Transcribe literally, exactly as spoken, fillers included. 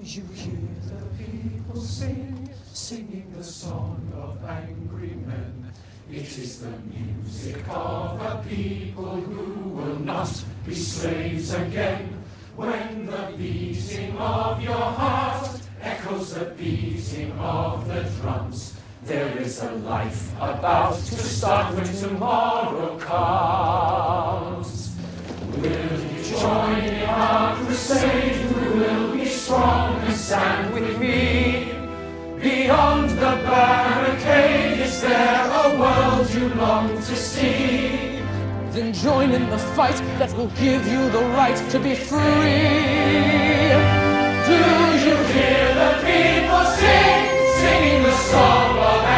you hear the people sing, singing the song of angry men. It is the music of a people who will not be slaves again. When the beating of your heart echoes the beating of the drums, there is a life about to start when tomorrow comes. Will you join in our crusade? Who will be strong and stand with me? Beyond the barricade, is there a world you long to see? Then join in the fight that will give you the right to be free. Do you hear the people sing, singing the song of